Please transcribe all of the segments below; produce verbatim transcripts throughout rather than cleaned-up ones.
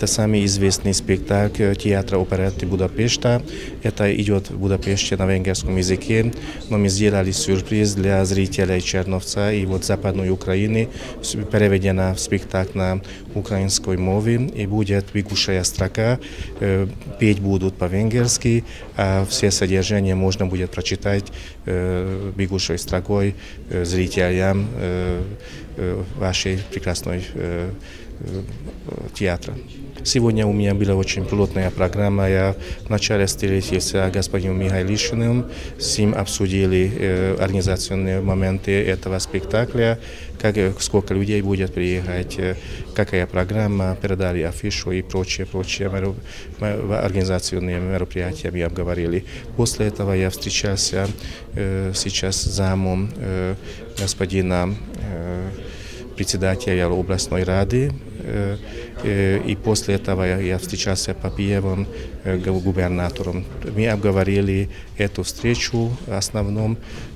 Это самый известный спектакль театра оперетты Будапешта. Это идет в Будапеште на венгерском языке, но мы сделали сюрприз для зрителей Черновца и вот Западной Украины. Переведена в спектакль на украинской мове и будет бегущая строка. Петь будут по-венгерски, а все содержания можно будет прочитать бегущей строкой зрителям вашей прекрасной театра. Сегодня у меня была очень плотная программа. Я вначале встретился с господином Михайлишиным, с ним обсудили э, организационные моменты этого спектакля, как, сколько людей будет приехать, э, какая программа, передали афишу и прочее, прочее меру, организационные мероприятия мы обговорили. После этого я встречался э, сейчас с замом э, господина э, председателя областной рады, и после этого я встречался с Папиевым, губернатором. Мы обговорили эту встречу в основном.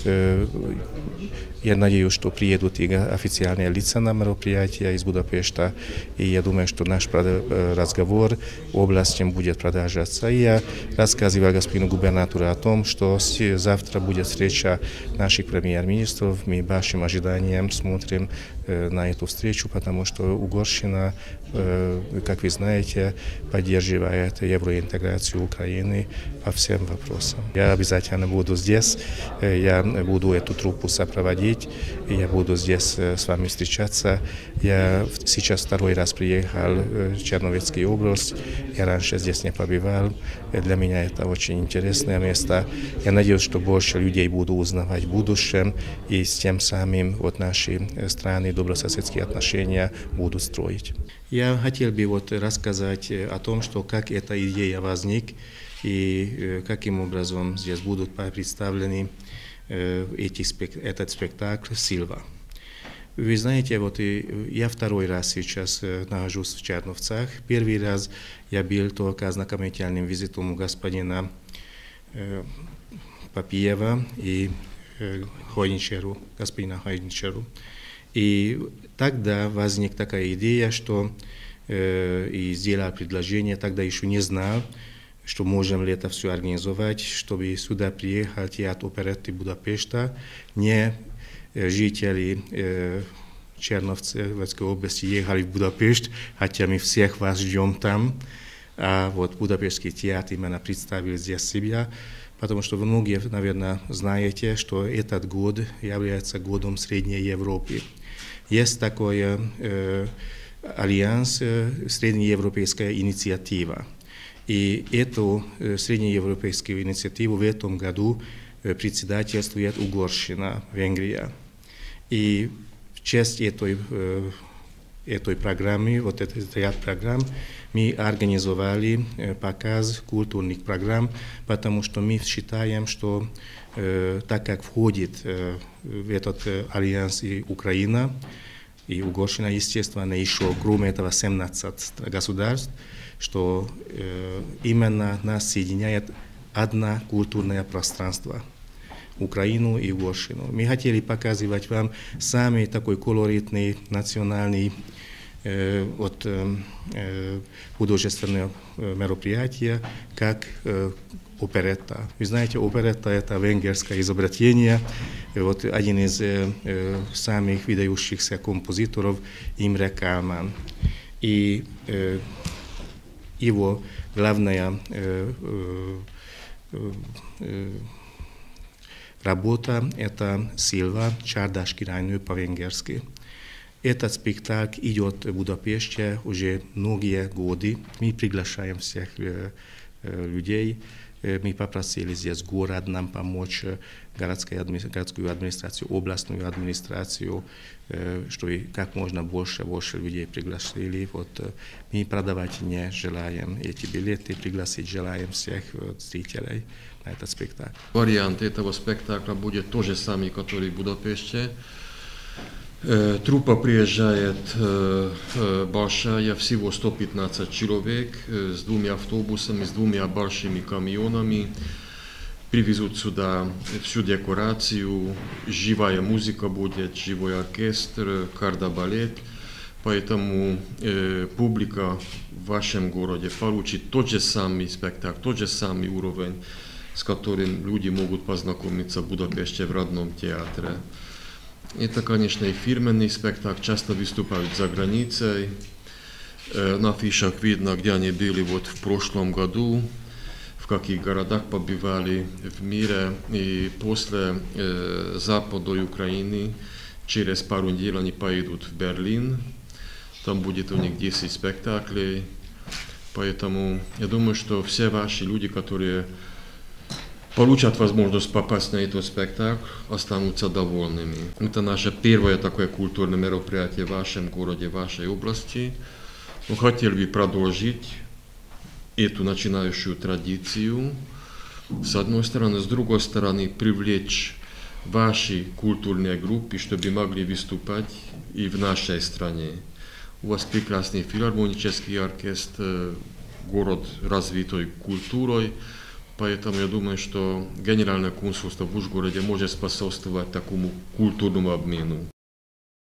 Я надеюсь, что приедут и официальные лица на мероприятие из Будапешта, и я думаю, что наш разговор областью будет продолжаться. И я рассказывал господину губернатору о том, что завтра будет встреча наших премьер-министров. Мы большим ожиданием смотрим на эту встречу, потому что Угорщина, как вы знаете, поддерживает евроинтеграцию Украины по всем вопросам. Я обязательно буду здесь, я буду эту труппу сопроводить, я буду здесь с вами встречаться. Я сейчас второй раз приехал в Черновецкую область, я раньше здесь не побывал. Для меня это очень интересное место. Я надеюсь, что больше людей буду узнавать в будущем, и с тем самым вот наши страны добрососедские отношения будут строить. Я хотел бы вот рассказать о том, что как эта идея возник и каким образом здесь будут представлены эти, этот спектакль «Силва». Вы знаете, вот я второй раз сейчас нахожусь в Черновцах. Первый раз я был только ознакомительным визитом у господина Папиева и Хойничеру, господина Хойничеру. И тогда возникла такая идея, что э, и сделал предложение, тогда еще не знал, что можем ли это все организовать, чтобы сюда приехал театр оперетты Будапешта, не жители э, Черновецкой области ехали в Будапешт, хотя мы всех вас ждем там, а вот Будапештский театр именно представил здесь себя, потому что вы многие, наверное, знаете, что этот год является годом Средней Европы. Есть такой э, альянс, э, Среднеевропейская инициатива. И эту э, среднеевропейскую инициативу в этом году э, председательствует Угорщина, Венгрия. И в честь этой, э, этой программы, вот этот ряд программ, мы организовали э, показ культурных программ, потому что мы считаем, что э, так как входит э, в этот э, альянс и Украина, и Угорщина, естественно, еще кроме этого семнадцать государств, что э, именно нас соединяет одно культурное пространство, Украину и Угорщину. Мы хотели показывать вам самый такой колоритный национальный э, вот, э, художественное мероприятие, как э, оперетта. Вы знаете, оперетта — это венгерское изобретение. Вот один из э, самых выдающихся композиторов Imre Kálmán. И э, его главная э, э, э, работа — это «Силва», «Чардаш кирálynő» по-венгерски. Этот спектакль идет в Будапеште уже многие годы. Мы приглашаем всех э, э, людей. Мы попросили здесь город нам помочь, городскую администрацию, областную администрацию, чтобы как можно больше, больше людей пригласили. Вот, мы продавать не желаем эти билеты, пригласить желаем всех вот, зрителей на этот спектакль. Вариант этого спектакля будет тот же самый, который в Будапеште. Труппа приезжает большая, всего сто пятнадцать человек, с двумя автобусами, с двумя большими камионами. Привезут сюда всю декорацию, живая музыка будет, живой оркестр, кардебалет. поэтому э, публика в вашем городе получит тот же самый спектакль, тот же самый уровень, с которым люди могут познакомиться в Будапеште в родном театре. Это, конечно, и фирменный спектакль, часто выступают за границей. Э, на афишах видно, где они были вот в прошлом году, в каких городах побывали в мире. И после э, запада Украины через пару недель они поедут в Берлин. Там будет у них десять спектаклей. Поэтому я думаю, что все ваши люди, которые получат возможность попасть на этот спектакль, останутся довольными. Это наше первое такое культурное мероприятие в вашем городе, в вашей области. Мы хотели бы продолжить эту начинающую традицию, с одной стороны, с другой стороны, привлечь ваши культурные группы, чтобы могли выступать и в нашей стране. У вас прекрасный филармонический оркестр, город развитой культурой, поэтому я думаю, что Генеральное консульство в Ужгороде может способствовать такому культурному обмену.